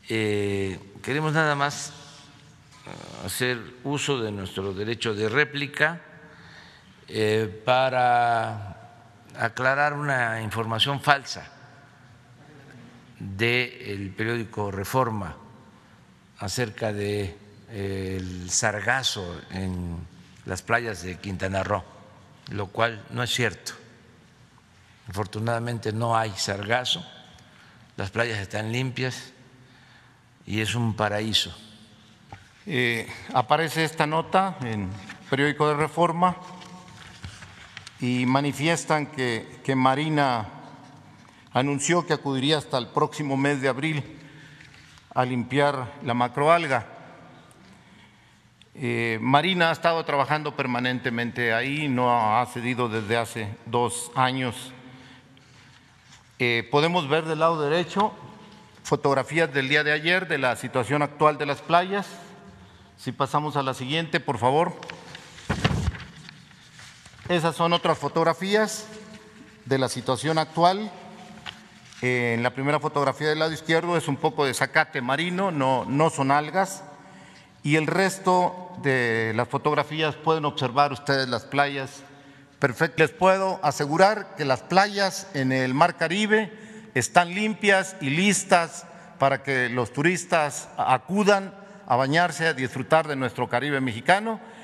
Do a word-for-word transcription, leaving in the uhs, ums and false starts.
Eh, queremos nada más hacer uso de nuestro derecho de réplica eh, para aclarar una información falsa del periódico Reforma acerca de eh, el sargazo en las playas de Quintana Roo, lo cual no es cierto. Afortunadamente no hay sargazo, las playas están limpias y es un paraíso. Eh, aparece esta nota en periódico de Reforma y manifiestan que, que Marina anunció que acudiría hasta el próximo mes de abril a limpiar la macroalga. Eh, Marina ha estado trabajando permanentemente ahí, no ha cedido desde hace dos años. Eh, podemos ver del lado derecho fotografías del día de ayer de la situación actual de las playas. Si pasamos a la siguiente, por favor. Esas son otras fotografías de la situación actual. Eh, en la primera fotografía del lado izquierdo es un poco de zacate marino, no, no son algas. Y el resto de las fotografías pueden observar ustedes las playas perfectas. Les puedo asegurar que las playas en el Mar Caribe están limpias y listas para que los turistas acudan a bañarse, a disfrutar de nuestro Caribe mexicano